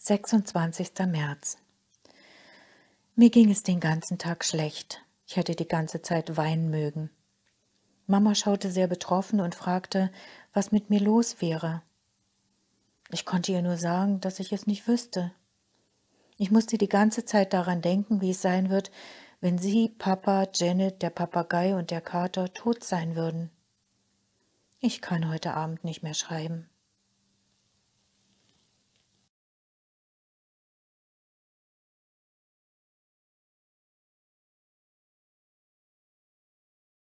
26. März. Mir ging es den ganzen Tag schlecht. Ich hätte die ganze Zeit weinen mögen. Mama schaute sehr betroffen und fragte, was mit mir los wäre. Ich konnte ihr nur sagen, dass ich es nicht wüsste. Ich musste die ganze Zeit daran denken, wie es sein wird, wenn sie, Papa, Janet, der Papagei und der Kater tot sein würden. Ich kann heute Abend nicht mehr schreiben.